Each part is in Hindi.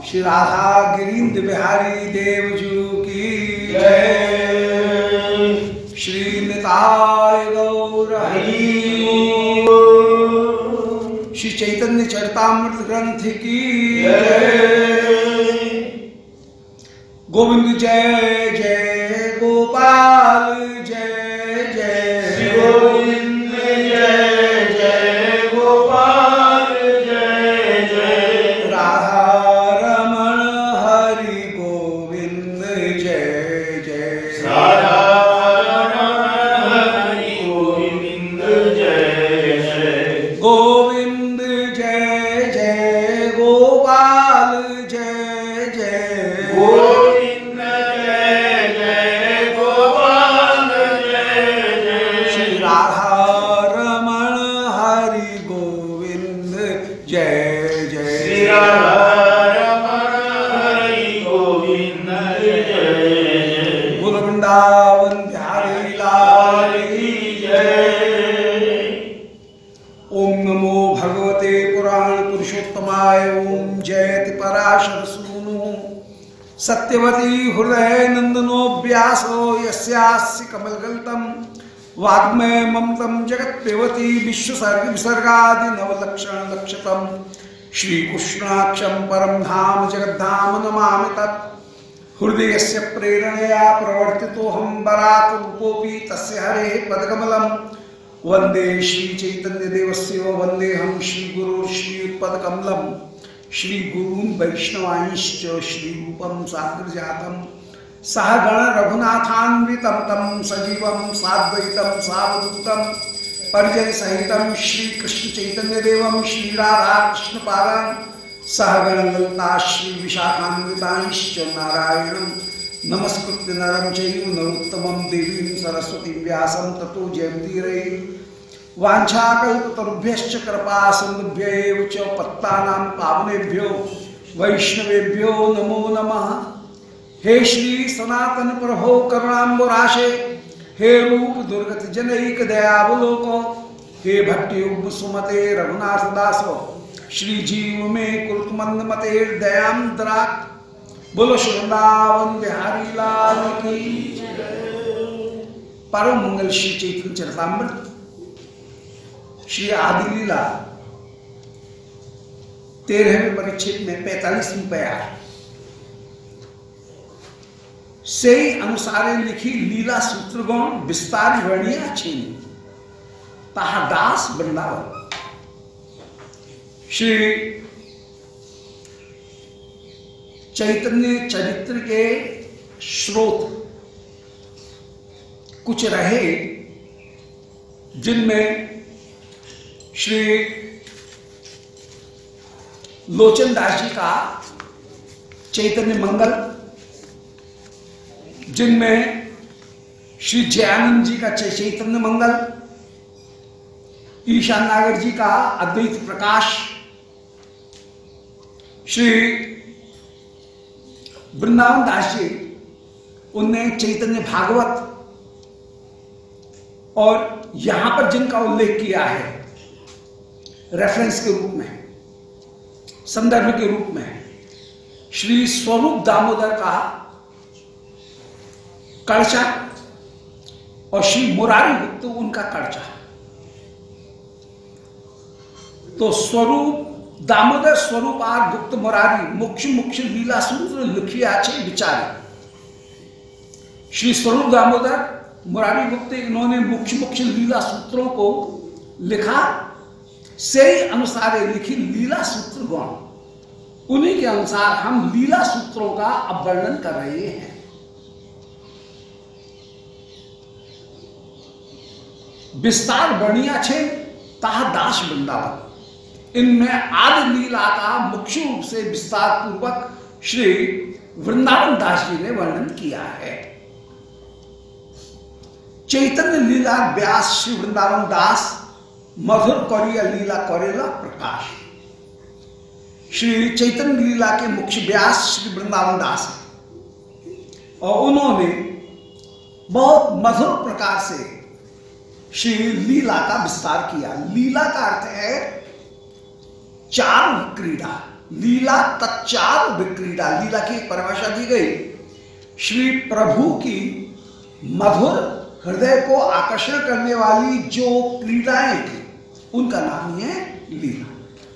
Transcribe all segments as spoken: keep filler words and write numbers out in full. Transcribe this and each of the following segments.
श्री राधा गिरीन्द्र बिहारी देवजू की जय। श्री निताय गौर हरि बोल। श्री चैतन्य चरितामृत ग्रंथ की जय। गोविंद जय जय गोपाल जय जय गोविंद जय जय गोपाल जय जय। राधा रमण हरि गोविंद जय जय। राधा रमण हरि गोविंद जय जय। गोविंद जय जय गोपाल जय जय। गोविंद जय जय गोपाल जय जय। श्री राधा रमण हरि गोविंद जय जय। श्री राधा रमण हरि गोविंद जय जय। बोल वृंदावन बिहारी लाल की जय। ओम नमो भगवते पुराण पुरुषोत्तमाय। ओम जयति पराशर सूनु सत्यवती हृदय नंदनो व्यासो यस्यास्य कमलगल्तम वाग्मय ममतम जगत पेवती विश्वसर्ग विसर्गादि नवलक्षण लक्षतम श्रीकृष्णाक्षम परम धाम जगद्धाम नमामि तत्। हृदयस्य प्रेरणया प्रवर्तितो हम बराक रूपोऽपि तस्य हरेः पदकमलम् वंदे श्री चैतन्य देवस्य वंदे हम श्री गुरु श्रीयुतपदकमलम्। श्री गुरून् वैष्णवांश्च श्री रूपं साग्रजातं सह गण रघुनाथान्वितं तं सजीवं साद्वैतं सावधूतं परिजन सहितं श्री कृष्ण चैतन्य देवं श्री राधा कृष्ण पादान् सह गण ललिता श्री विशाखान्वितांश्च नारायणं नमस्कृत्य नरं चैव नरोत्तमं देवीं सरस्वतीं व्यासं ततो जयन्तीरये। वाञ्छाकल्पतरुभ्यश्च कृपा सिन्धुभ्यैव च पत्तानां पावनेभ्यो वैष्णवेभ्यो नमो नमः। हे श्री सनातन प्रभो करुणाम्बुराशे हे रूप दुर्गत जनैक दयावलोको हे भट्टयुग सुमते रघुनाथ दासो श्री जीव में कुरुत मंद मते दयां द्राक। बोलो श्री वृंदावन बिहारी लाल की परम मंगल श्री चैतन्य चरितामृत श्री आदि लीला तेरहवें परिच्छेद में पैंतालीसवीं प्यार से अनुसारे लिखी लीला सूत्रगण विस्तार वर्णिया छीन ताहा दास वृंदावन। श्री चैतन्य चरित्र के स्रोत कुछ रहे जिनमें श्री लोचन दास जी का चैतन्य मंगल, जिनमें श्री जयानंद जी का चैतन्य मंगल, ईशान नागर जी का अद्वैत प्रकाश, श्री वृंदावन दास जी उनने चैतन्य भागवत, और यहां पर जिनका उल्लेख किया है रेफरेंस के रूप में, संदर्भ के रूप में, श्री स्वरूप दामोदर का कड़चा और श्री मुरारी गुप्त उनका कड़चा। तो स्वरूप दामोदर स्वरूप आर गुप्त मुरारी मुख्य मुख्य लीला सूत्र लिखिया छे विचारे। श्री स्वरूप दामोदर मुरारी गुप्त इन्होंने मुख्य मुख्य लीला सूत्रों को लिखा, से अनुसार लिखी लीला सूत्र गण, उन्हीं के अनुसार हम लीला सूत्रों का अब वर्णन कर रहे हैं। विस्तार वर्णिया छे ताहा दास वृंदावन, इनमें आदि लीला का मुख्य रूप से विस्तार पूर्वक श्री वृंदावन दास जी ने वर्णन किया है। चैतन्य लीला व्यास श्री वृंदावन दास मधुर करिया लीला करेला प्रकाश। श्री चैतन्य लीला के मुख्य व्यास श्री वृंदावन दास और उन्होंने बहुत मधुर प्रकार से श्री लीला का विस्तार किया। लीला का अर्थ है चारु क्रीड़ा, लीला तच्चार विक्रीड़ा, लीला की एक परिभाषा दी गई, श्री प्रभु की मधुर हृदय को आकर्षण करने वाली जो क्रीड़ाएं थी उनका नाम ही है लीला।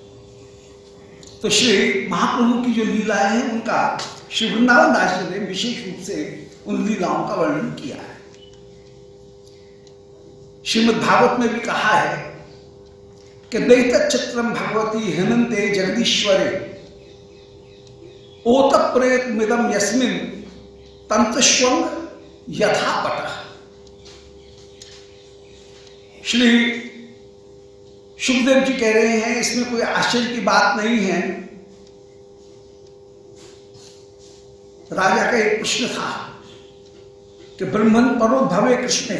तो श्री महाप्रभु की जो लीलाएं हैं उनका श्री वृंदावन दास जी ने विशेष रूप से उन लीलाओं का वर्णन किया है। श्रीमद् भागवत में भी कहा है कि दैत चित्रम भगवती हनन्ते जगदीश्वरे ओत प्रेत मिदम यस्मिन तंतुष्वंग यथा पटः। श्री सुखदेव जी कह रहे हैं इसमें कोई आश्चर्य की बात नहीं है। राजा का एक प्रश्न था कि ब्रह्मन परो भवे कृष्ण,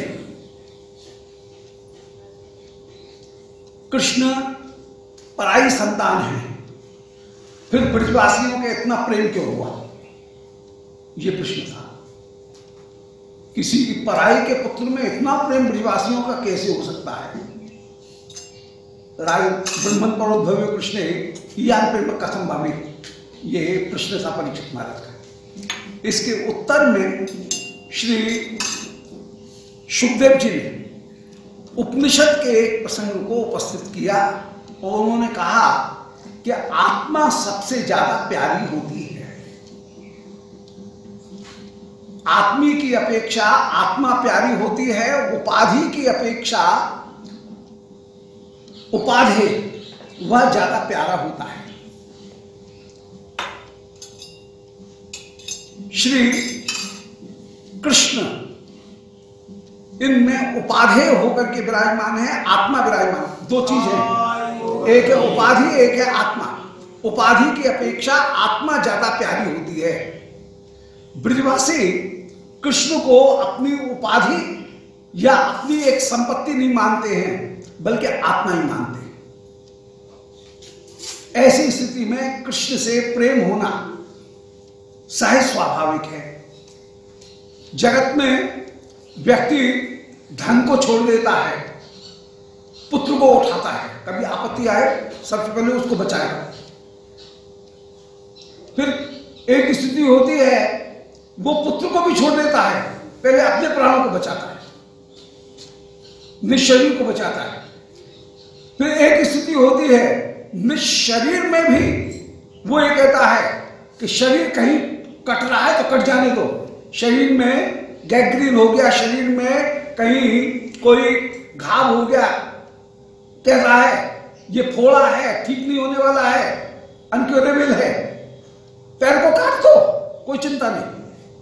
कृष्ण पराई संतान है, फिर ब्रजवासियों का इतना प्रेम क्यों हुआ? यह प्रश्न था। किसी की पराई के पुत्र में इतना प्रेम ब्रजवासियों का कैसे हो सकता है? राय ब्रह्मन परोद्भवे कृष्ण यान प्रेम कथम भावी, ये प्रश्न था परीक्षित महाराज का। इसके उत्तर में श्री सुखदेव जी ने उपनिषद के एक प्रसंग को उपस्थित किया और उन्होंने कहा कि आत्मा सबसे ज्यादा प्यारी होती है। आत्मी की अपेक्षा आत्मा प्यारी होती है, उपाधि की अपेक्षा उपाधि वह ज्यादा प्यारा होता है। श्री कृष्ण इनमें उपाधेय होकर के विराजमान है, आत्मा विराजमान। दो चीज है, एक है उपाधि, एक है आत्मा। उपाधि की अपेक्षा आत्मा ज्यादा प्यारी होती है। ब्रजवासी कृष्ण को अपनी उपाधि या अपनी एक संपत्ति नहीं मानते हैं, बल्कि आत्मा ही मानते हैं। ऐसी स्थिति में कृष्ण से प्रेम होना सहज स्वाभाविक है। जगत में व्यक्ति धन को छोड़ देता है, पुत्र को उठाता है, कभी आपत्ति आए सबसे पहले उसको बचाएगा। फिर एक स्थिति होती है वो पुत्र को भी छोड़ देता है, पहले अपने प्राणों को बचाता है, निज शरीर को बचाता है। फिर एक स्थिति होती है निज शरीर में भी वो ये कहता है कि शरीर कहीं कट रहा है तो कट जाने दो, शरीर में गैंग्रीन हो गया, शरीर में कहीं कोई घाव हो गया, कह रहा है ये फोड़ा है, ठीक नहीं होने वाला है, अनक्योरेबल है, पैर को काट दो, कोई चिंता नहीं,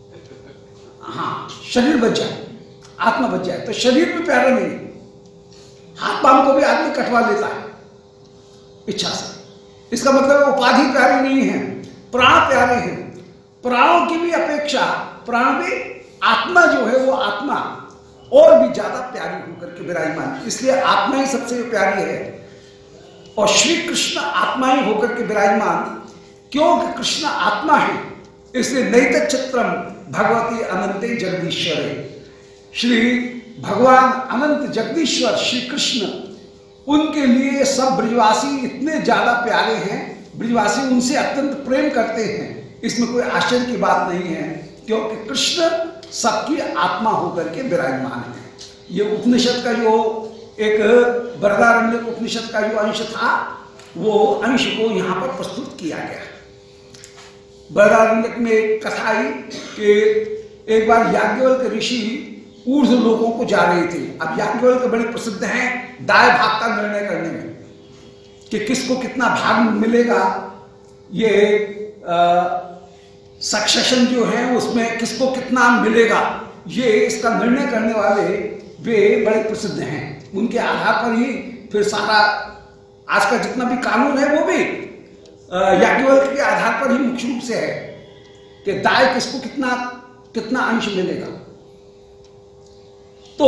हाँ शरीर बच जाए, आत्मा बच जाए। तो शरीर भी प्यारा नहीं, हाथ पांव को भी आदमी कटवा लेता है इच्छा से। इसका मतलब उपाधि प्यारी नहीं है, प्राण प्यारे हैं। प्राणों की भी अपेक्षा प्राण भी आत्मा जो है वो आत्मा और भी ज्यादा प्यारी होकर के विराजमान, इसलिए आत्मा ही सबसे प्यारी है। और श्री कृष्ण आत्मा ही होकर के विराजमान, क्योंकि कृष्ण आत्मा है, इसलिए नैत चित्रम भगवती अनंते जगदीश्वरे। श्री भगवान अनंत जगदीश्वर श्री कृष्ण, उनके लिए सब ब्रजवासी इतने ज्यादा प्यारे हैं, ब्रजवासी उनसे अत्यंत प्रेम करते हैं। इसमें कोई आश्चर्य की बात नहीं है, क्योंकि कृष्ण सबकी आत्मा होकर के विराजमान है। ये उपनिषद का जो एक बृहदारण्यक उपनिषद का जो अंश था, वो अंश को यहाँ पर प्रस्तुत किया गया। बृहदारण्यक में एक कथा आई कि एक बार याज्ञवल्क्य ऋषि ऊर्ध्व लोगों को जा रहे थे। अब याज्ञवल्क्य बड़े प्रसिद्ध हैं दाय भाग का निर्णय करने में, कि किसको कितना भाग मिलेगा, ये सक्सेशन जो है उसमें किसको कितना मिलेगा, ये इसका निर्णय करने वाले वे बड़े प्रसिद्ध हैं। उनके आधार पर ही फिर सारा आज का जितना भी कानून है वो भी याज्ञवल्क्य के आधार पर ही मुख्य रूप से है कि दाय किसको कितना कितना अंश मिलेगा। तो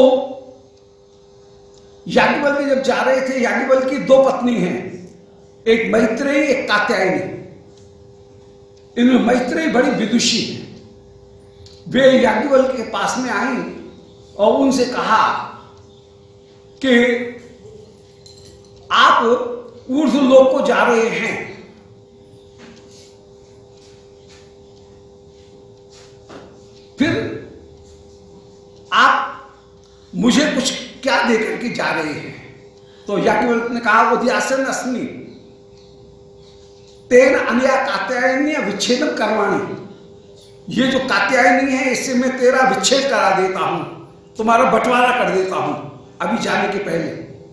याज्ञवल्क्य जब जा रहे थे, याज्ञवल्क्य की दो पत्नी हैं, एक मैत्रेयी एक कात्यायनी। इनमें मैत्रेयी बड़ी विदुषी है। वे याज्ञवल्क्य के पास में आई और उनसे कहा कि आप ऊर्ध्व लोक को जा रहे हैं, मुझे कुछ क्या देकर के जा रहे हैं। तो याज्ञवल्क्य ने कहा उद्यासन अस्मि तेन अनया कात्यायनी विच्छेदन करवाणी, ये जो कात्यायनी है इससे मैं तेरा विच्छेद करा देता हूं, तुम्हारा बंटवारा कर देता हूं अभी जाने के पहले।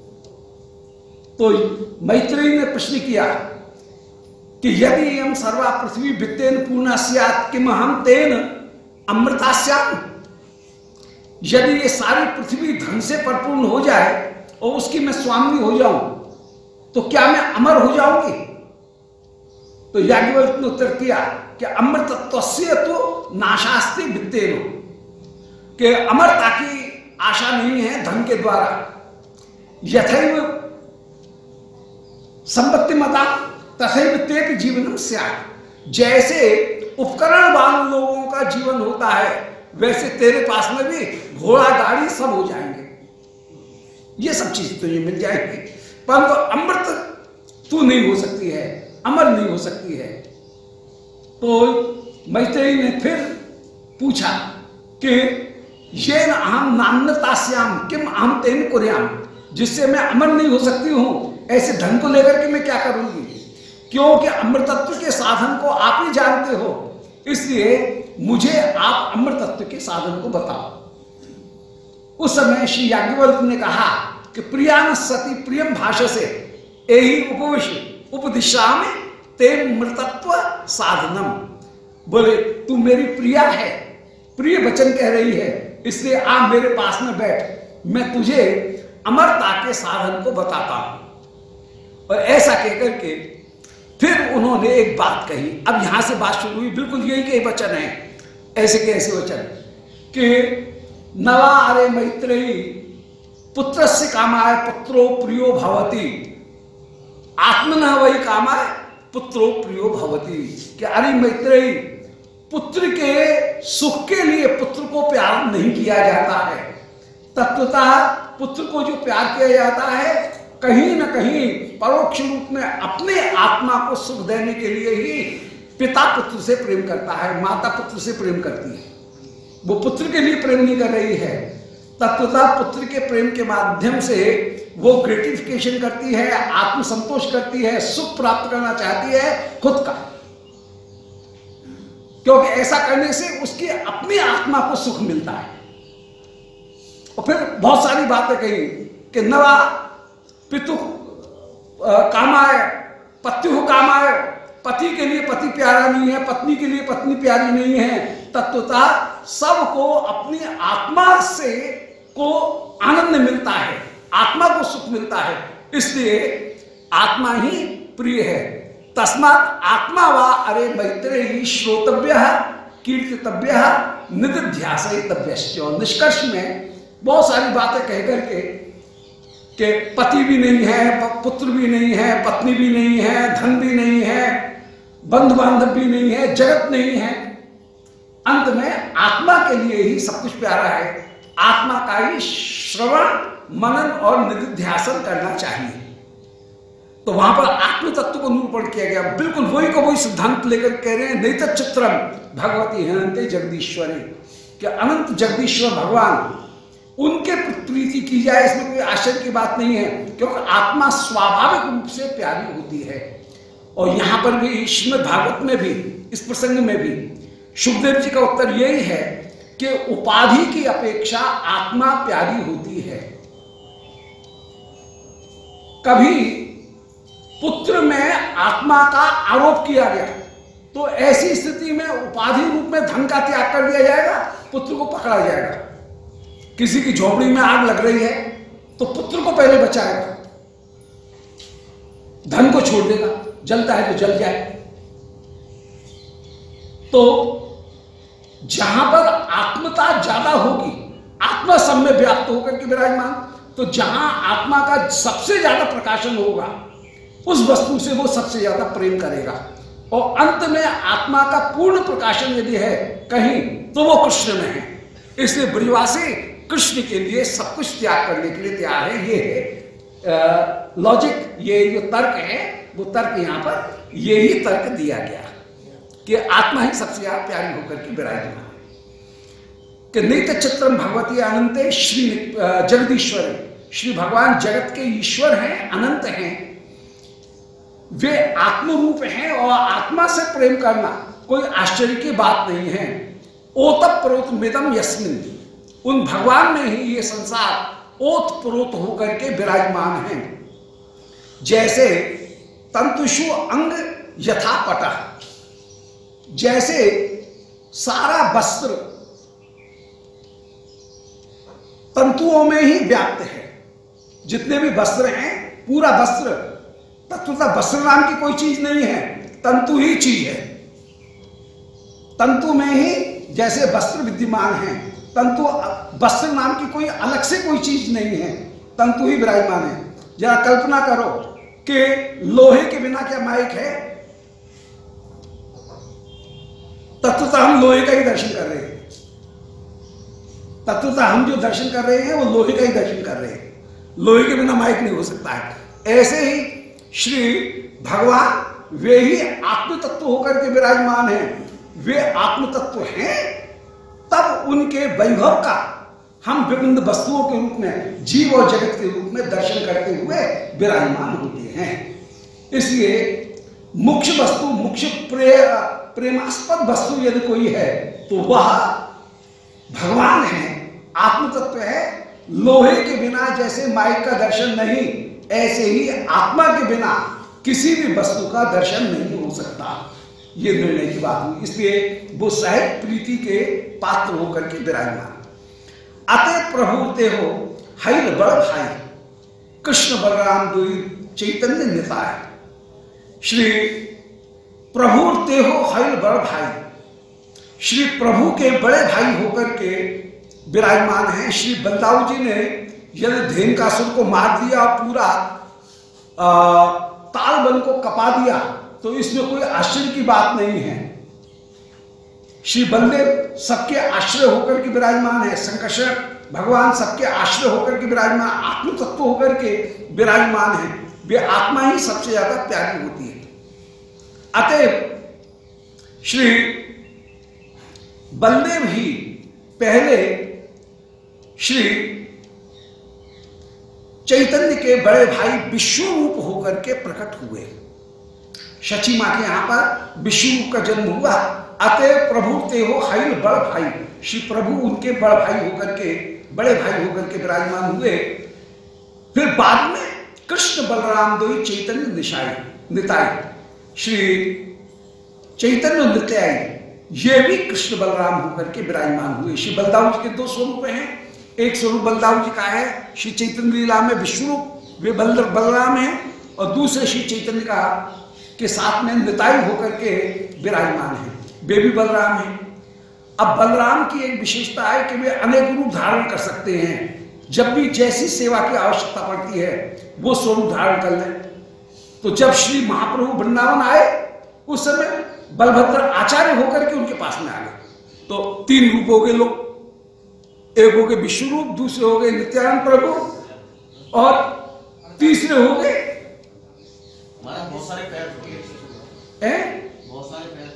तो मैत्रेयी ने प्रश्न किया कि यदि हम सर्वा पृथ्वी वित्तेन पूर्णा स्यात् किम हम तेन अमृतास्याम, यदि ये सारी पृथ्वी धन से परिपूर्ण हो जाए और उसकी मैं स्वामी हो जाऊं तो क्या मैं अमर हो जाऊंगी। तो याज्ञवल्क्य ने उत्तर किया कि अमृतत्वस्य तो नाशास्ति वित्तेन, कि अमरता की आशा नहीं है धन के द्वारा। यथैव संपत्ति मता तथैव तेपि जीवनम स्यात्, जैसे उपकरण वाले लोगों का जीवन होता है वैसे तेरे पास में भी घोड़ा गाड़ी सब हो जाएंगे, ये सब चीज तुझे मिल जाएगी, परंतु तो अमृत तू नहीं हो सकती है, अमर नहीं हो सकती है। तो मैत्रेयी ने फिर पूछा कि ये न अहम नान्यतास्याम किम अहम तेन कुर्याम, जिससे मैं अमर नहीं हो सकती हूं ऐसे धन को लेकर के मैं क्या करूंगी, क्योंकि अमृतत्व के साधन को आप ही जानते हो, इसलिए मुझे आप अमृतत्व के साधन को बताओ। उस समय श्री याज्ञवल्क्य ने कहा कि प्रियान सती प्रियम भाषा से यही उपविश्य उपदिशा में ते मृतत्व साधनम, बोले तू मेरी प्रिया है, प्रिय वचन कह रही है, इसलिए आप मेरे पास में बैठ, मैं तुझे अमरता के साधन को बताता हूं। और ऐसा कहकर के फिर उन्होंने एक बात कही। अब यहां से बात शुरू हुई, बिल्कुल यही के वचन है, ऐसे के ऐसे वचन कि नवा अरे मैत्रेयी पुत्रस्य कामाय पुत्रो प्रियो भवति, आत्मनः वही कामाय पुत्रो प्रियो भवति, कि अरे मैत्रेयी पुत्र के सुख के लिए पुत्र को प्यार नहीं किया जाता है, तत्वतः पुत्र को जो प्यार किया जाता है कहीं न कहीं परोक्ष रूप में अपने आत्मा को सुख देने के लिए ही पिता पुत्र से प्रेम करता है, माता पुत्र से प्रेम करती है, वो पुत्र के लिए प्रेम नहीं कर रही है, तत्वतः पुत्र के प्रेम के माध्यम से वो ग्रेटिफिकेशन करती है, आत्मसंतोष करती है, सुख प्राप्त करना चाहती है खुद का, क्योंकि ऐसा करने से उसकी अपनी आत्मा को सुख मिलता है। और फिर बहुत सारी बातें कही कि नवा पितु कामाय पत्यु कामाय, पति के लिए पति प्यारा नहीं है, पत्नी के लिए पत्नी प्यारी नहीं है, तत्वतः सबको अपनी आत्मा से को आनंद मिलता है, आत्मा को सुख मिलता है, इसलिए आत्मा ही प्रिय है। तस्मात् आत्मा वा अरे मैत्रेयी श्रोतव्य कीर्तितव्य निधिध्यासयितव्यश्च। निष्कर्ष में बहुत सारी बातें कह करके कि पति भी नहीं है, पुत्र भी नहीं है, पत्नी भी नहीं है, धन भी नहीं है, बंधु बांधव भी नहीं है, जगत नहीं है, अंत में आत्मा के लिए ही सब कुछ प्यारा है, आत्मा का ही श्रवण मनन और निधिध्यासन करना चाहिए। तो वहां पर आत्म तत्व को निरूपण किया गया, बिल्कुल वही को वही सिद्धांत लेकर कह रहे हैं नैत चित्रम भगवती अनंत जगदीश्वरी, कि अनंत जगदीश्वर भगवान उनके प्रीति की जाए, इसमें कोई आश्चर्य की बात नहीं है, क्योंकि आत्मा स्वाभाविक रूप से प्यारी होती है। और यहां पर भी श्रीमद् भागवत में भी इस प्रसंग में भी सुखदेव जी का उत्तर यही है कि उपाधि की अपेक्षा आत्मा प्यारी होती है। कभी पुत्र में आत्मा का आरोप किया गया तो ऐसी स्थिति में उपाधि रूप में धन का त्याग कर दिया जाएगा, पुत्र को पकड़ा जाएगा। किसी की झोपड़ी में आग लग रही है तो पुत्र को पहले बचाएगा, धन को छोड़ देगा, जलता है तो जल जाए। तो जहां पर आत्मता ज्यादा होगी, आत्मा सब में व्याप्त होकर के विराजमान, तो जहां आत्मा का सबसे ज्यादा प्रकाशन होगा उस वस्तु से वो सबसे ज्यादा प्रेम करेगा। और अंत में आत्मा का पूर्ण प्रकाशन यदि है कहीं तो वो कृष्ण में है। इसलिए ब्रजवासी कृष्ण के लिए सब कुछ त्याग करने के लिए तैयार है। ये है लॉजिक, ये जो तर्क है वो तर्क यहां पर यही तर्क दिया गया कि आत्मा ही सबसे ज्यादा प्यारी होकर के विराजमान है। कि नित्य चित्रम भगवती अनंते श्री जगदीश्वर, श्री भगवान जगत के ईश्वर हैं, अनंत हैं, वे आत्मरूप हैं और आत्मा से प्रेम करना कोई आश्चर्य की बात नहीं है। ओतप प्रोत मिदम यस्मिन, उन भगवान में ही ये संसार ओत प्रोत होकर के विराजमान हैं। जैसे तंतुषु अंग यथा पटः, जैसे सारा वस्त्र तंतुओं में ही व्याप्त है, जितने भी वस्त्र हैं पूरा वस्त्र, तत्वतः वस्त्र नाम की कोई चीज नहीं है, तंतु ही चीज है। तंतु में ही जैसे वस्त्र विद्यमान है, तंतु वस्त्र नाम की कोई अलग से कोई चीज नहीं है, तंतु ही विराजमान है। जरा कल्पना करो कि लोहे के बिना क्या माइक है? तत्वतः हम लोहे का ही दर्शन कर रहे हैं, तत्वतः हम जो दर्शन कर रहे हैं वो लोहे का ही दर्शन कर रहे हैं, लोहे के बिना माइक नहीं हो सकता है। ऐसे ही श्री भगवान वे ही आत्म तत्व होकर के विराजमान हैं, वे आत्म तत्व हैं, तब उनके वैभव का हम विभिन्न वस्तुओं के रूप में, जीव और जगत के रूप में दर्शन करते हुए विराजमान होते हैं। इसलिए मुख्य वस्तु, मुख्य प्रे, प्रेमास्पद वस्तु यदि कोई है तो वह भगवान है, आत्म तत्व है। लोहे के बिना जैसे माइक का दर्शन नहीं, ऐसे ही आत्मा के बिना किसी भी वस्तु का दर्शन नहीं हो सकता। ये निर्णय की बात हुई, इसलिए वो सहज प्रीति के पात्र होकर के विराजमान। अतः प्रभु ते हो हईल बड़ भाई, कृष्ण बलराम दुई चैतन्य निताय। श्री प्रभु ते हो हईल बड़ भाई, श्री प्रभु के बड़े भाई होकर के विराजमान हैं। श्री बलदाऊ जी ने यदि धेनुकासुर को मार दिया, पूरा आ, ताल बन को कपा दिया, तो इसमें कोई आश्चर्य की बात नहीं है। श्री बलदेव सबके आश्रय होकर के विराजमान है, संकर्षण भगवान सबके आश्रय होकर के विराजमान, आत्म तत्व होकर के विराजमान है। वे आत्मा ही सबसे ज्यादा प्यारी होती है। अतः श्री बलदेव ही पहले श्री चैतन्य के बड़े भाई विष्णु रूप होकर के प्रकट हुए। शची मां के यहां पर विष्णु रूप का जन्म हुआ। अतः प्रभु ते हो हईल बड़ भाई, श्री प्रभु उनके बड़ भाई होकर के, बड़े भाई होकर के विराजमान हुए। फिर बाद में कृष्ण बलराम दो चैतन्य निशाई निताई, श्री चैतन्य नित्याई, ये भी कृष्ण बलराम होकर के विराजमान हुए। श्री बलदाऊ जी के दो स्वरूप हैं, एक स्वरूप बलदाऊ जी का है श्री चैतन्य लीला में विष्णु, वे बल बलराम हैं, और दूसरे श्री चैतन्य का के साथ में निताई होकर के विराजमान है, वे भी बलराम हैं। अब बलराम की एक विशेषता है कि वे अनेक रूप धारण कर सकते हैं, जब भी जैसी सेवा की आवश्यकता पड़ती है वो स्वरूप धारण कर लें। तो जब श्री महाप्रभु वृंदावन आए उस समय बलभद्र आचार्य होकर के उनके पास में आ गए, तो तीन रूप हो गए लोग, एक हो गए विष्णु रूप, दूसरे हो गए नित्यानंद प्रभु, और तीसरे हो गए बहुत सारे पैर हैं, बहुत सारे पैर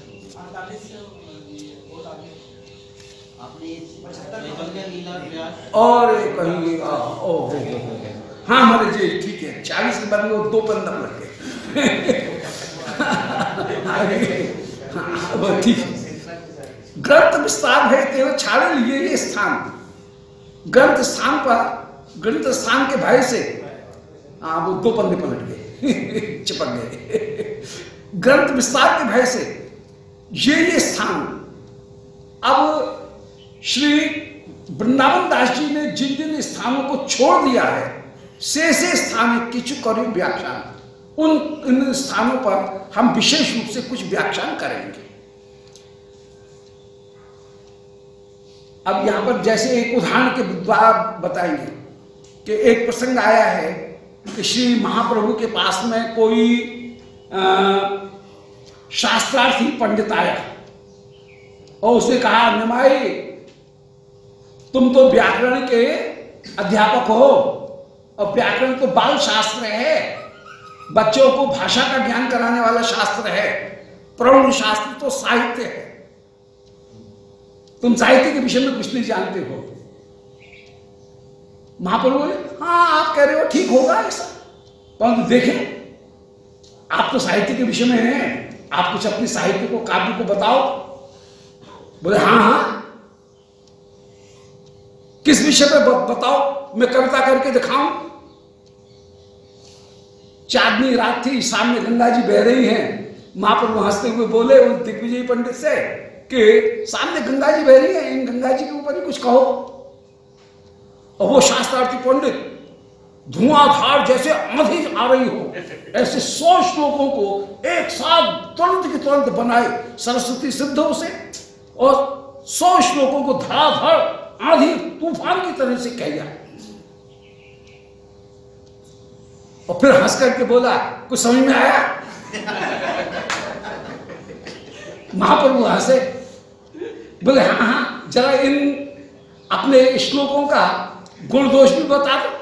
और कहीं ओ हो हो हाँ हमारे जी ठीक है, चालीस के बाद में दो पंद्रह लग गए। हाँ ठीक, ग्रंथ विस्तार है तेरे छाड़े लिए ये स्थान, ग्रंथ स्थान पर, ग्रंथ स्थान के भय से हाँ वो दो पंद्रह पलट गए, चिपक गए। ग्रंथ विस्तार के भय से ये ये स्थान, अब श्री वृंदावन दास जी ने जिन जिन स्थानों को छोड़ दिया है, से से स्थान किचु करी व्याख्यान, उन इन स्थानों पर हम विशेष रूप से कुछ व्याख्यान करेंगे। अब यहां पर जैसे एक उदाहरण के द्वारा बताएंगे कि एक प्रसंग आया है कि श्री महाप्रभु के पास में कोई शास्त्रार्थी पंडित आया और उसने कहा, निमाई तुम तो व्याकरण के अध्यापक हो, और व्याकरण तो बाल शास्त्र है, बच्चों को भाषा का ज्ञान कराने वाला शास्त्र है, प्रौढ़ शास्त्र तो साहित्य है, तुम साहित्य के विषय में कुछ नहीं जानते हो। महाप्रभु बोले हाँ आप कह रहे हो ठीक होगा ऐसा, परंतु देखें आप तो साहित्य के विषय में हैं, आप कुछ अपने साहित्य को काव्य को बताओ। बोले हाँ हाँ किस विषय पे बताओ, मैं कविता करके दिखाऊं। चांदनी रात थी, सामने गंगा जी बह रही हैं। महाप्रभु हंसते हुए बोले उस दिग्विजय पंडित से कि सामने गंगा जी बह रही है, इन गंगा जी के ऊपर ही कुछ कहो। और वो शास्त्रार्थी पंडित धुआंधार जैसे आंधी आ रही हो ऐसे सौ श्लोकों को एक साथ तुरंत के तुरंत बनाए सरस्वती सिद्धों से, और सौ श्लोकों को धड़ाधड़ आंधी तूफान की तरह से कह दिया। और फिर हंस करके बोला कुछ समझ में आया? महाप्रभु हंसे, बोले हाँ हाँ जरा इन अपने श्लोकों का गुण दोष भी बता दो।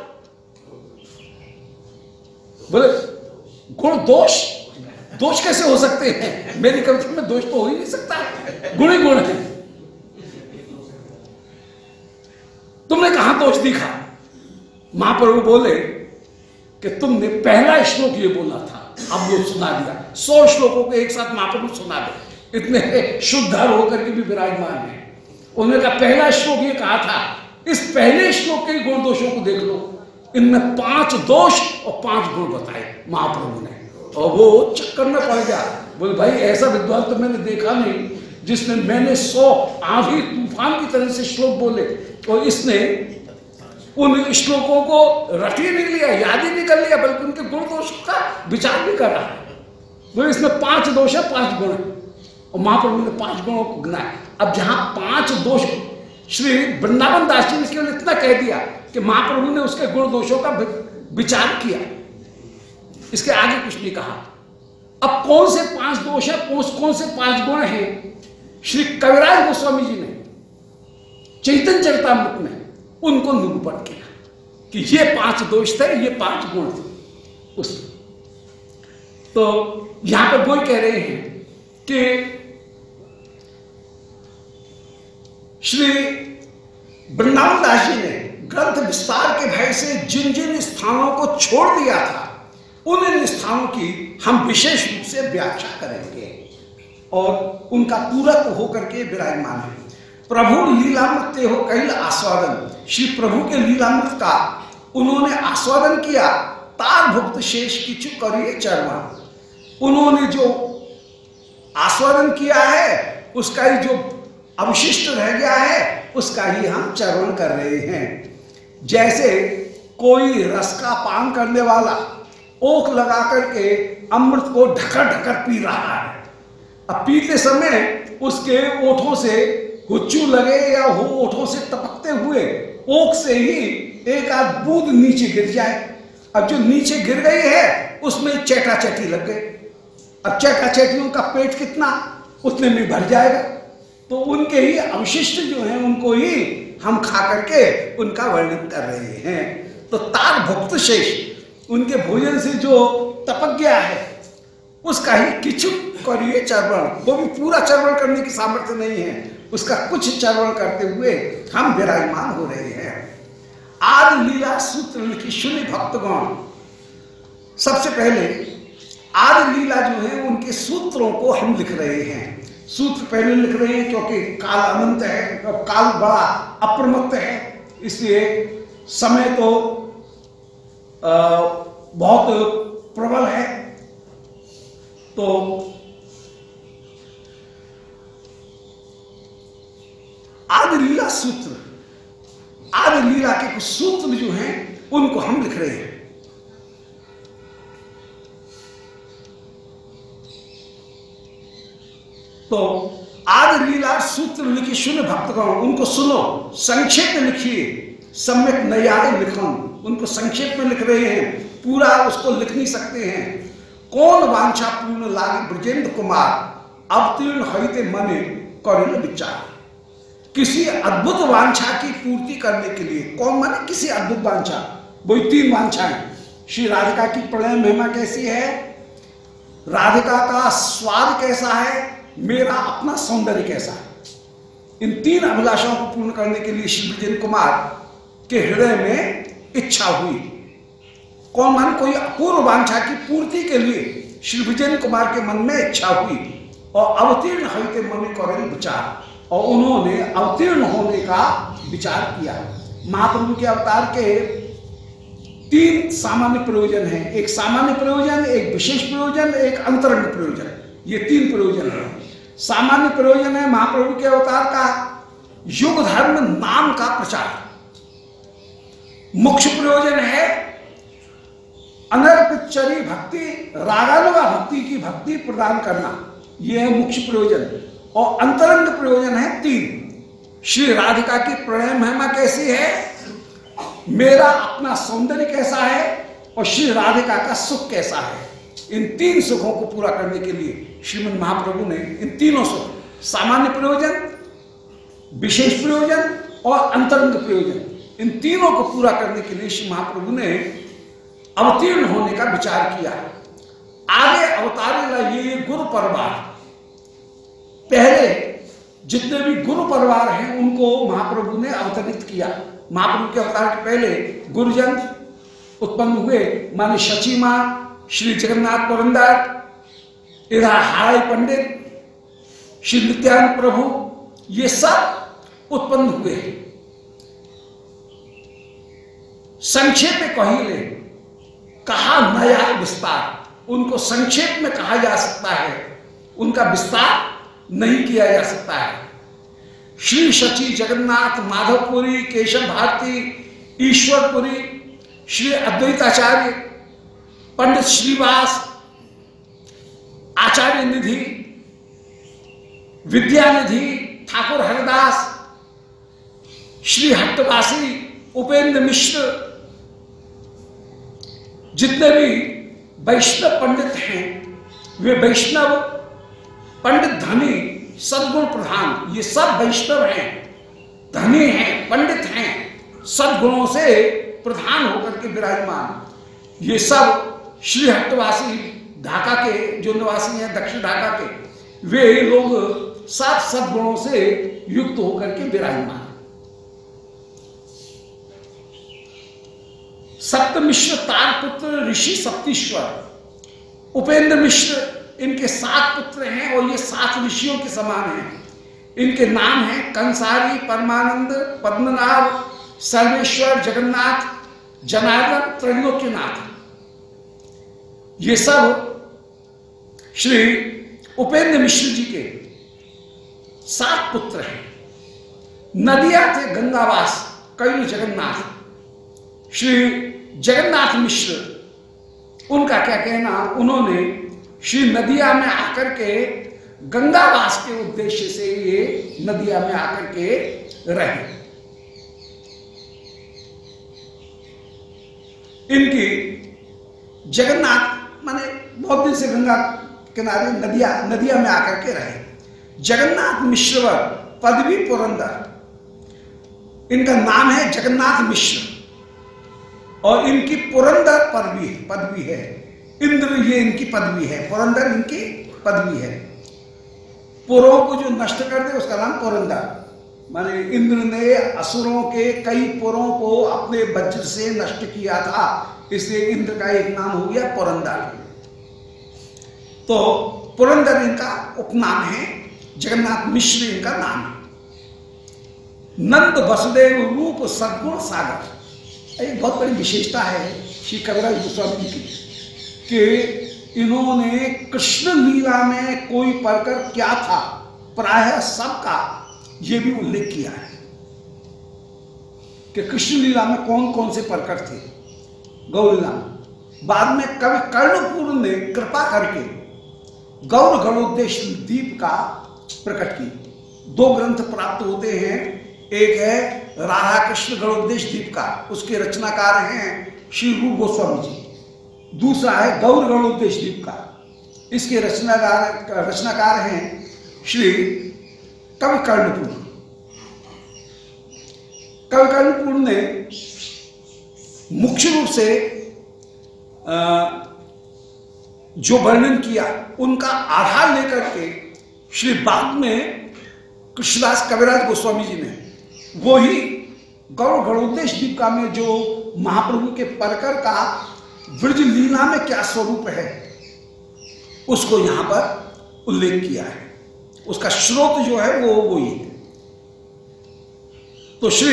बोले गुण दोष? दोष कैसे हो सकते हैं, मेरी कविता में दोष तो हो ही नहीं सकता, गुण ही गुण है। तुमने कहां दोष दिखा? महाप्रभु बोले कि तुमने पहला श्लोक ये बोला था, अब वो सुना दिया। सौ श्लोकों को एक साथ महाप्रभु सुना दे, इतने शुद्ध होकर के भी विराजमान है। उन्होंने कहा पहला श्लोक ये कहा था, इस पहले श्लोक के गुण दोषों को देख लो, इनमें पांच दोष और पांच गुण बताए महाप्रभु ने। और वो चक्कर में पड़ गया, बोले भाई ऐसा विद्वान तो मैंने देखा नहीं जिसने मैंने सौ आंधी तूफान की तरह से श्लोक बोले और इसने उन श्लोकों को रट ही नहीं लिया, याद ही नहीं कर लिया, बल्कि उनके गुण दोष का विचार भी कर रहा है। वो इसमें पांच दोष है, पांच गुण है, और महाप्रभु ने पांच गुणों को गिनाया। अब जहां पांच दोष श्री वृंदावन दास जी ने केवल इतना कह दिया कि महाप्रभु ने उसके गुण दोषों का विचार किया, इसके आगे कुछ नहीं कहा। अब कौन से पांच दोष है, कौन से पांच गुण हैं, श्री कविराज गोस्वामी जी ने चैतन्य चरितामृत में उनको निरूपण किया कि ये पांच दोष थे, ये पांच गुण थे उसमें। तो यहां पर वही कह रहे हैं कि श्री वृंदावन दास जी ने ग्रंथ विस्तार के भय से जिन जिन स्थानों को छोड़ दिया था उन इन स्थानों की हम विशेष रूप से व्याख्या करेंगे और उनका पूरक होकर के विराजमान है। प्रभु लीलामृत ते हो कैल आस्वादन, श्री प्रभु के लीलामृत का उन्होंने आस्वादन किया। तार भुक्त शेष किचु करिए चरमा, उन्होंने जो आस्वादन किया है उसका ही जो अवशिष्ट रह गया है उसका ही हम चरण कर रहे हैं। जैसे कोई रस का पान करने वाला ओक लगा करके अमृत को ढकर ढकर पी रहा है, अब पीते समय उसके ओठों से हुच्चू लगे या हो ओठों से टपकते हुए ओक से ही एक आध बूंद नीचे गिर जाए, अब जो नीचे गिर गई है उसमें चेटा चेटी लग गई, अब चेटा चेटियों का पेट कितना उतने में भर जाएगा। तो उनके ही अवशिष्ट जो हैं उनको ही हम खा करके उनका वर्णन कर रहे हैं। तो तार भुक्त शेष, उनके भोजन से जो टपक गया है उसका ही किचु करिए चर्वण, वो भी पूरा चर्वण करने की सामर्थ्य नहीं है, उसका कुछ चर्वण करते हुए हम विराजमान हो रहे हैं। आदि लीला सूत्र लिखी सुनि भक्तगण, सबसे पहले आदि लीला जो है उनके सूत्रों को हम लिख रहे हैं। सूत्र पहले लिख रहे हैं क्योंकि काल अनंत है और काल बड़ा अप्रमत्त है, इसलिए समय तो आ, बहुत प्रबल है। तो आदि लीला सूत्र, आदि लीला के कुछ सूत्र जो हैं उनको हम लिख रहे हैं। तो आदि लीला सूत्र लिखी सुन भक्तगण, उनको सुनो, संक्षेप में लिखिए, सम्यक नयाय लिखन, उनको संक्षेप में लिख रहे हैं, पूरा उसको लिख नहीं सकते हैं। कौन वांछा पूर्ण लागे ब्रजेंद्र कुमार, अवतीर्ण होते मने करिल विचार, किसी अद्भुत वांछा की पूर्ति करने के लिए, कौन माने किसी अद्भुत वांछा, वही तीन वांछाएं। श्री राधिका की प्रणय महिमा कैसी है, राधिका का स्वाद कैसा है, मेरा अपना सौंदर्य कैसा है, इन तीन अभिलाषाओं को पूर्ण करने के लिए श्री विजेंद्र कुमार के हृदय में इच्छा हुई। कौन मान कोई अपूर्व वांछा की पूर्ति के लिए श्री विजेंद्र कुमार के मन में इच्छा हुई और अवतीर्ण होते मन करें विचार, और उन्होंने अवतीर्ण होने का विचार किया। महाप्रभु के अवतार के तीन सामान्य प्रयोजन हैं, एक सामान्य प्रयोजन, एक विशेष प्रयोजन, एक अंतरंग प्रयोजन। ये तीन प्रयोजन हैं। सामान्य प्रयोजन है महाप्रभु के अवतार का युग धर्म नाम का प्रचार। मुख्य प्रयोजन है अनर्पितचरी भक्ति, रागानुगा भक्ति की भक्ति प्रदान करना, यह है मुख्य प्रयोजन। और अंतरंग प्रयोजन है तीन। श्री राधिका की प्रणय महिमा कैसी है, मेरा अपना सौंदर्य कैसा है, और श्री राधिका का सुख कैसा है। इन तीन सुखों को पूरा करने के लिए श्रीमद् महाप्रभु ने इन तीनों सुख, सामान्य प्रयोजन, विशेष प्रयोजन और अंतरंग प्रयोजन, इन तीनों को पूरा करने के लिए श्री महाप्रभु ने अवतीर्ण होने का विचार किया। आगे अवतारेला ये गुरु परिवार, पहले जितने भी गुरु परिवार हैं उनको महाप्रभु ने अवतरित किया। महाप्रभु के अवतार के पहले गुरुजन उत्पन्न हुए, माने शची मां, श्री जगन्नाथ पुरंदर, इधर हाय पंडित, श्री नित्यानंद प्रभु, ये सब उत्पन्न हुए। संक्षेप में कहिले कहा नया विस्तार, उनको संक्षेप में कहा जा सकता है, उनका विस्तार नहीं किया जा सकता है। श्री शची जगन्नाथ माधवपुरी, केशव भारती, ईश्वरपुरी, श्री अद्वैताचार्य, पंडित श्रीवास, आचार्य निधि, विद्यानिधि, ठाकुर हरिदास, श्री हट्टवासी, उपेंद्र मिश्र, जितने भी वैष्णव पंडित हैं वे वैष्णव पंडित धनी सद्गुण प्रधान, ये सब वैष्णव हैं, धनी हैं, पंडित हैं, सद्गुणों से प्रधान होकर के विराजमान। ये सब श्री हट्टवासी, ढाका के जो निवासी हैं दक्षिण ढाका के, वे लोग सब सद्गुणों से युक्त होकर के विराजमान। सप्त मिश्र तार पुत्र ऋषि सप्तीश्वर, उपेंद्र मिश्र, इनके सात पुत्र हैं और ये सात ऋषियों के समान हैं। इनके नाम हैं कंसारी, परमानंद, पद्मनाभ, सर्वेश्वर, जगन्नाथ, जनार्दन, त्रैलोक्यनाथ। ये सब श्री उपेंद्र मिश्र जी के सात पुत्र हैं। नदिया थे गंगावास, कैलु जगन्नाथ। श्री जगन्नाथ मिश्र, उनका क्या कहना, उन्होंने श्री नदिया में आकर के गंगावास के उद्देश्य से ये नदिया में आकर के रहे। इनकी जगन्नाथ माने बहुत दिन से गंगा किनारे नदिया नदिया में आकर के रहे। जगन्नाथ मिश्रवर पदवी पुरंदर, इनका नाम है जगन्नाथ मिश्र और इनकी पुरंदर पदवी पदवी है। इंद्र ये इनकी पदवी है, पुरंदर इनकी पदवी है। पुरों को जो नष्ट कर दे उसका नाम पुरंदर, माने इंद्र ने असुरों के कई पुरों को अपने वज्र से नष्ट किया था, इसलिए इंद्र का एक नाम हो गया पुरंदर। तो पुरंदर इनका उपनाम है, जगन्नाथ मिश्र इनका नाम है। नंद वसुदेव रूप सद्गुण सागर, एक बहुत बड़ी विशेषता है श्री कविराज गोस्वामी की कि इन्होंने कृष्ण लीला में कोई प्रकर क्या था प्रायः सबका ये भी उल्लेख किया है कि कृष्ण लीला में कौन कौन से प्रकर थे गौर लीला में। बाद में कवि कर्णपूर ने कृपा करके गौर गणोद्देश दीप का प्रकट की। दो ग्रंथ प्राप्त होते हैं, एक है राधा कृष्ण गणोद्देश दीप का, उसके रचनाकार हैं श्री रूप गोस्वामी जी। दूसरा है गौर गणोद्देश दीप का, इसके रचनाकार रचनाकार हैं श्री कवि कर्णपुर। कवि कर्णपुर ने मुख्य रूप से जो वर्णन किया उनका आधार लेकर के श्री बाद में कृष्णदास कविराज गोस्वामी जी ने, वो ही गौड़ गणोदेश दीपिका में जो महाप्रभु के परकर का ब्रज लीला में क्या स्वरूप है उसको यहां पर उल्लेख किया है। उसका स्रोत जो है वो वही है। तो श्री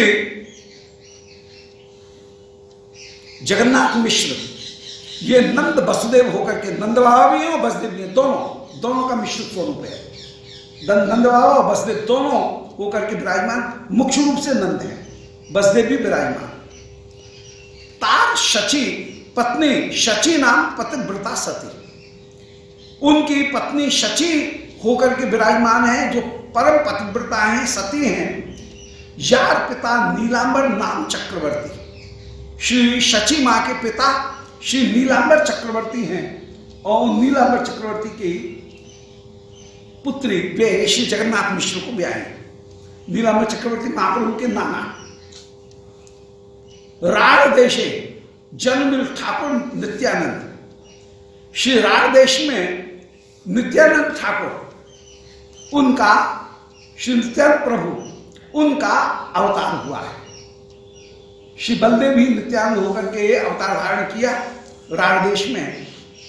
जगन्नाथ मिश्र ये नंद वसुदेव होकर के, नंद बाबा भी है और वसुदेव भी है, दोनों दोनों का मिश्र स्वरूप है। नंद बाबा और वसुदेव दोनों होकर के विराजमान, मुख्य रूप से नंद है, वसुदेव भी विराजमान। तार शची पत्नी, शची नाम पतिव्रता सती, उनकी पत्नी शची होकर के विराजमान है, जो परम पतिव्रता हैं, सती हैं। यार पिता नीलांबर नाम चक्रवर्ती, श्री शची मां के पिता श्री नीलांबर चक्रवर्ती हैं और नीलांबर चक्रवर्ती की पुत्री वे श्री जगन्नाथ मिश्र को ब्याही। नीलांबर चक्रवर्ती महाप्रभु के नाना। राढ़ देशे जन्मिल ठाकुर नित्यानंद, श्री राढ़ देश में नित्यानंद ठाकुर, उनका श्री नित्यानंद प्रभु उनका अवतार हुआ है। श्री बलदेव भी नित्यानंद होकर के अवतार धारण किया राढ़ देश में।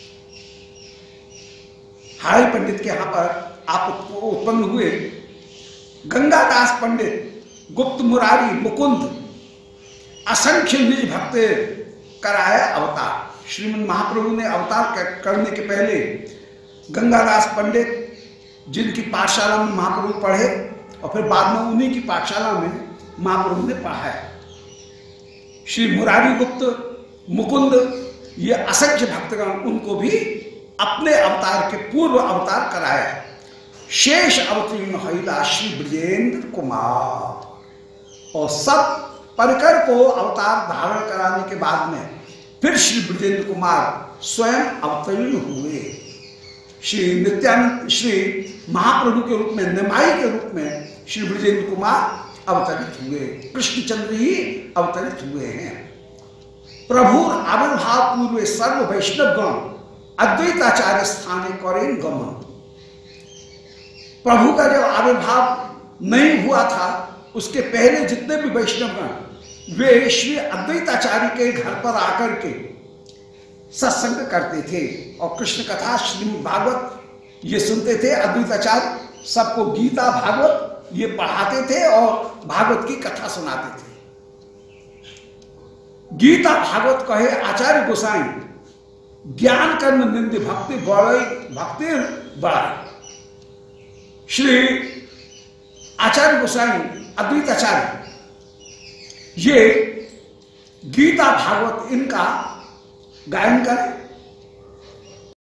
हाड़ी पंडित के यहां पर आप उत्पन्न हुए। गंगादास पंडित, गुप्त मुरारी, मुकुंद, असंख्य निज भक्त कराया अवतार। श्रीमद महाप्रभु ने अवतार करने के पहले गंगादास पंडित, जिनकी पाठशाला में महाप्रभु पढ़े और फिर बाद में उन्हीं की पाठशाला में महाप्रभु ने पढ़ा है। श्री मुरारी गुप्त, मुकुंद, ये असंख्य भक्तगण, उनको भी अपने अवतार के पूर्व अवतार कराया। शेष अवतीर्ण हईला श्री ब्रजेंद्र कुमार, और सब परकर को अवतार धारण कराने के बाद में फिर श्री ब्रजेंद्र कुमार स्वयं अवतीर्ण हुए। श्री नित्यानंद, श्री महाप्रभु के रूप में, निमाई के रूप में श्री ब्रजेंद्र कुमार अवतरित हुए। कृष्णचंद्र ही अवतरित हुए हैं। प्रभु आविर्भाव पूर्व सर्व वैष्णव गण अद्वैताचार्य स्थाने करें गमन। प्रभु का जब आविर्भाव नहीं हुआ था, उसके पहले जितने भी वैष्णवगण वे श्री अद्वैताचार्य के घर पर आकर के सत्संग करते थे और कृष्ण कथा, श्रीमद् भागवत ये सुनते थे। अद्वैताचार्य सबको गीता भागवत ये पढ़ाते थे और भागवत की कथा सुनाते थे। गीता भागवत कहे आचार्य गोसाई, ज्ञान कर्म निंद भक्ति बड़े भक्ति बड़ा। श्री आचार्य गोसाई अद्वैताचार्य ये गीता भागवत इनका गायन करें